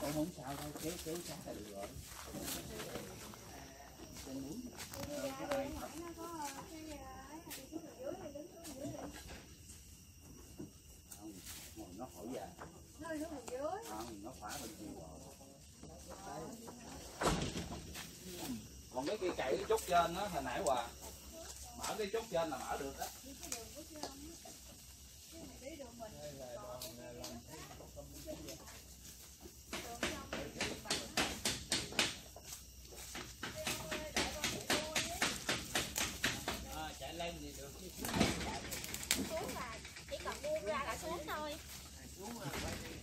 Cũng không sao đâu, kéo sát là được rồi. Trên núi có ai thật. Nó khỏi già. Nó phá bên kia rồi. Còn cái kia cày cái chốt trên đó hồi nãy Hòa mở cái chốt trên là mở được đó. Chạy lên thì được. Xuống là chỉ cần buông ra là xuống thôi. Xuống là phải đi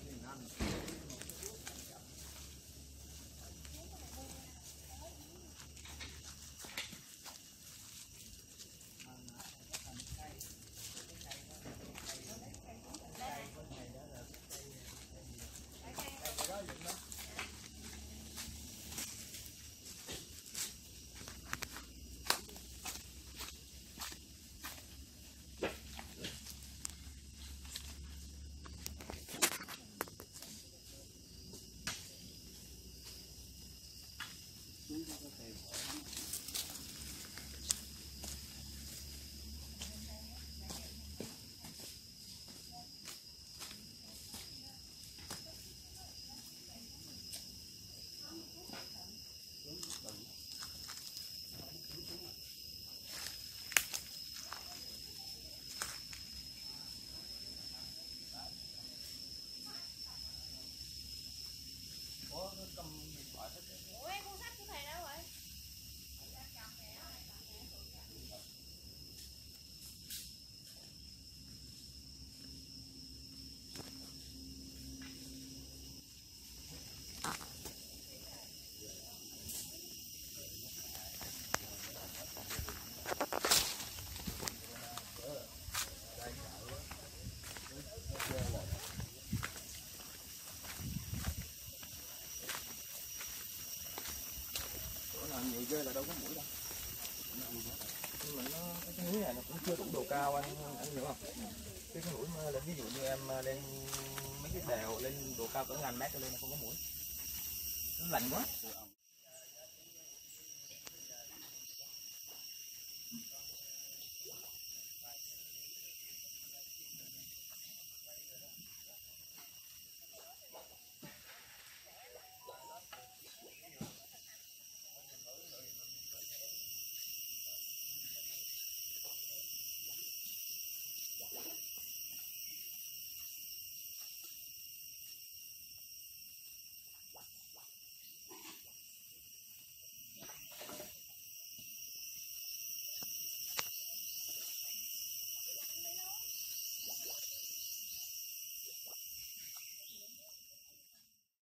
nhiều ghê là đâu có mũi đâu. Nhưng mà cái núi này nó cũng chưa đủ độ cao anh hiểu không? Cái mũi mà ví dụ như em lên mấy cái đèo lên độ cao cỡ 1000 mét lên là không có mũi. Nó lạnh quá.